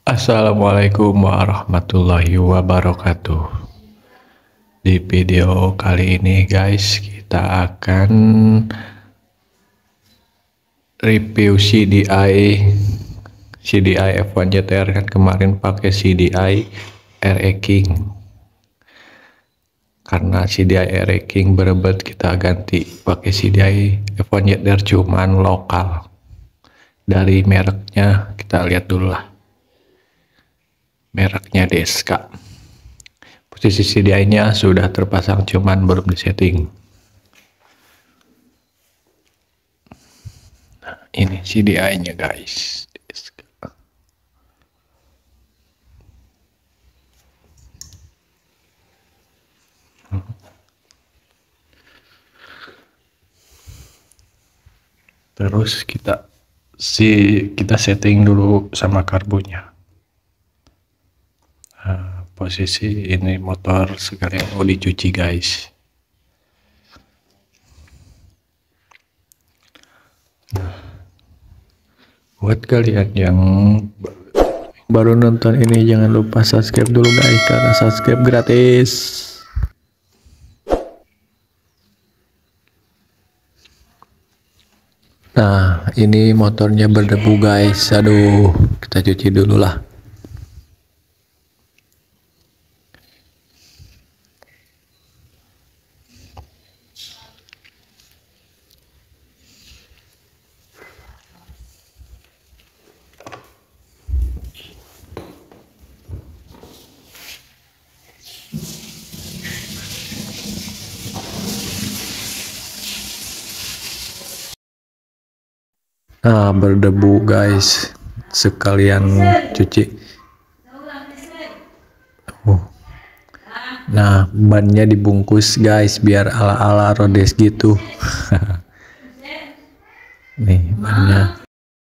Assalamualaikum warahmatullahi wabarakatuh. Di video kali ini guys, kita akan review CDI F1 GTR. Kan kemarin pakai CDI RE King. Karena CDI RE King berebut, kita ganti pakai CDI F1 GTR cuman lokal. Dari mereknya kita lihat dulu lah. Mereknya Deska. Posisi CDI-nya sudah terpasang cuman belum disetting. Nah, ini CDI-nya guys. Deska. Terus kita setting dulu sama karbonya. Posisi ini motor sekalian mau dicuci guys. Buat kalian yang baru nonton ini, jangan lupa subscribe dulu guys, karena subscribe gratis. Nah, ini motornya berdebu guys. Aduh, kita cuci dulu lah. Nah, berdebu guys, sekalian cuci. Nah, bannya dibungkus guys biar ala-ala Rhodes gitu. Nih bannya.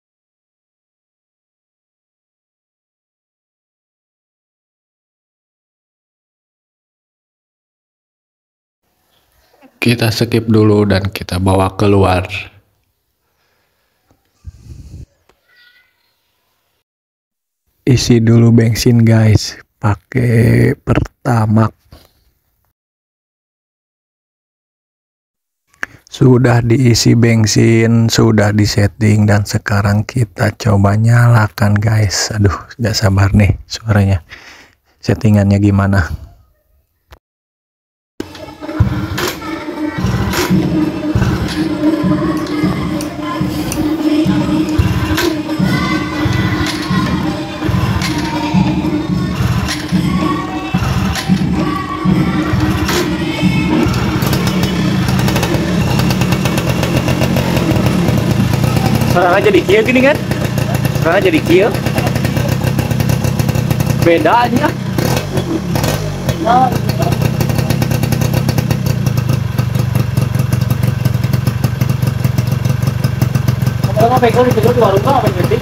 Kita skip dulu dan kita bawa keluar. Isi dulu bensin guys, pakai Pertamax. Sudah diisi bensin, sudah disetting, dan sekarang kita coba nyalakan guys. Aduh, gak sabar nih suaranya. Settingannya gimana? Sekarang aja di kieu gini kan? Sekarang aja di kieu. Bedanya. Kalau bengkel di warung apa yang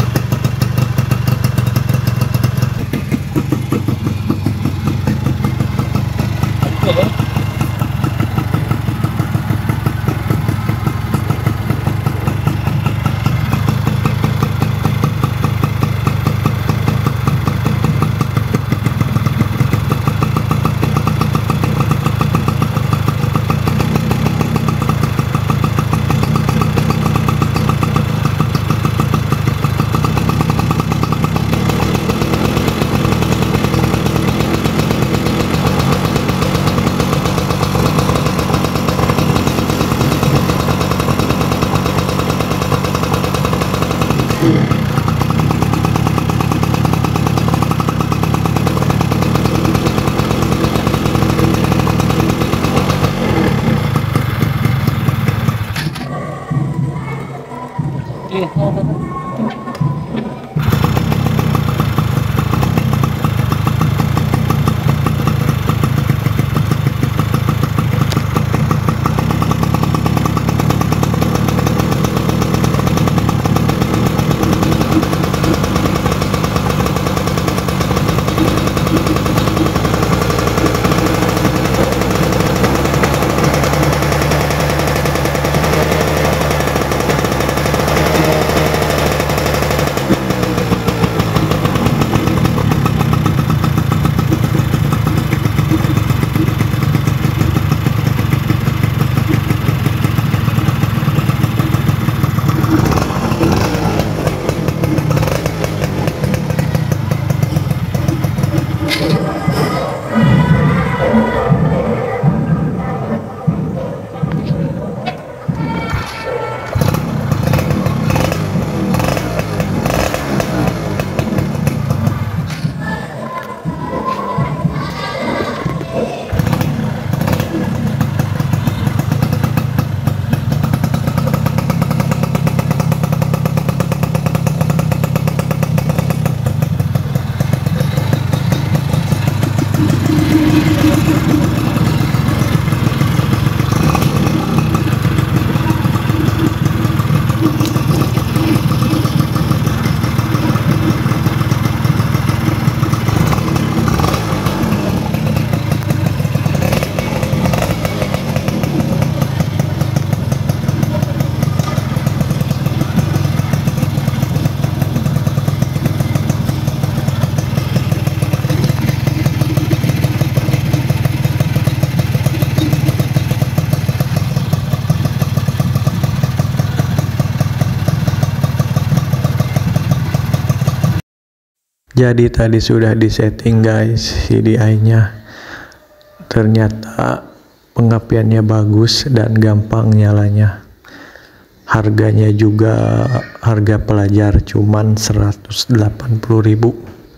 Jadi tadi sudah disetting guys CDI-nya. Ternyata pengapiannya bagus dan gampang nyalanya. Harganya juga harga pelajar cuman 180.000.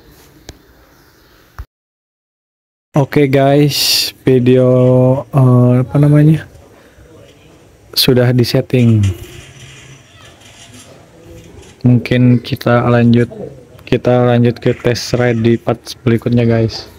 Oke guys, video sudah disetting. Mungkin kita lanjut ke test ride di part berikutnya guys.